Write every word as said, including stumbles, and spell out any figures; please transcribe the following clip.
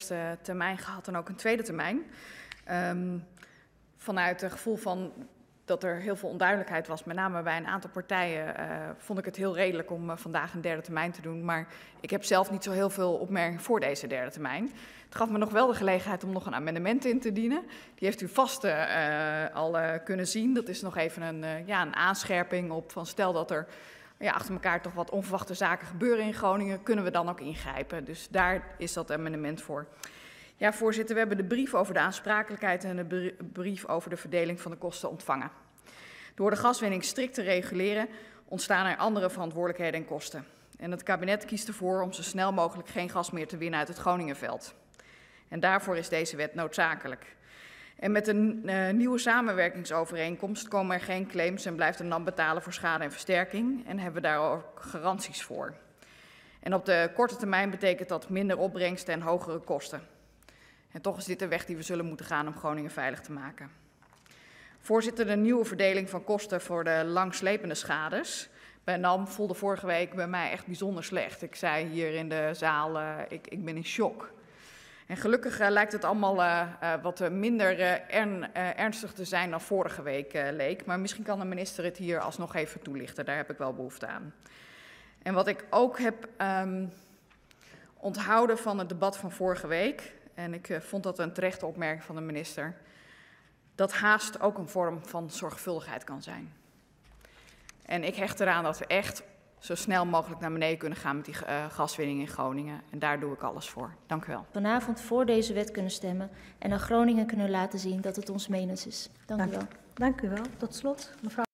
eerste termijn gehad en ook een tweede termijn. Um, vanuit het gevoel van dat er heel veel onduidelijkheid was, met name bij een aantal partijen, uh, vond ik het heel redelijk om uh, vandaag een derde termijn te doen. Maar ik heb zelf niet zo heel veel opmerkingen voor deze derde termijn. Het gaf me nog wel de gelegenheid om nog een amendement in te dienen. Die heeft u vast uh, al uh, kunnen zien. Dat is nog even een, uh, ja, een aanscherping op van stel dat er ja, achter elkaar toch wat onverwachte zaken gebeuren in Groningen, kunnen we dan ook ingrijpen. Dus daar is dat amendement voor. Ja, voorzitter, we hebben de brief over de aansprakelijkheid en de brief over de verdeling van de kosten ontvangen. Door de gaswinning strikt te reguleren ontstaan er andere verantwoordelijkheden en kosten. En het kabinet kiest ervoor om zo snel mogelijk geen gas meer te winnen uit het Groningenveld. En daarvoor is deze wet noodzakelijk. En met een uh, nieuwe samenwerkingsovereenkomst komen er geen claims en blijft de N A M betalen voor schade en versterking en hebben we daar ook garanties voor. En op de korte termijn betekent dat minder opbrengsten en hogere kosten. En toch is dit de weg die we zullen moeten gaan om Groningen veilig te maken. Voorzitter, de nieuwe verdeling van kosten voor de langslepende schades bij N A M voelde vorige week bij mij echt bijzonder slecht. Ik zei hier in de zaal, uh, ik, ik ben in shock. En gelukkig uh, lijkt het allemaal uh, uh, wat minder uh, ern, uh, ernstig te zijn dan vorige week uh, leek. Maar misschien kan de minister het hier alsnog even toelichten. Daar heb ik wel behoefte aan. En wat ik ook heb um, onthouden van het debat van vorige week, en ik uh, vond dat een terechte opmerking van de minister, dat haast ook een vorm van zorgvuldigheid kan zijn. En ik hecht eraan dat we echt zo snel mogelijk naar beneden kunnen gaan met die uh, gaswinning in Groningen. En daar doe ik alles voor. Dank u wel. Vanavond voor deze wet kunnen stemmen en aan Groningen kunnen laten zien dat het ons menens is. Dank, Dank u wel. Dank u wel. Tot slot, mevrouw.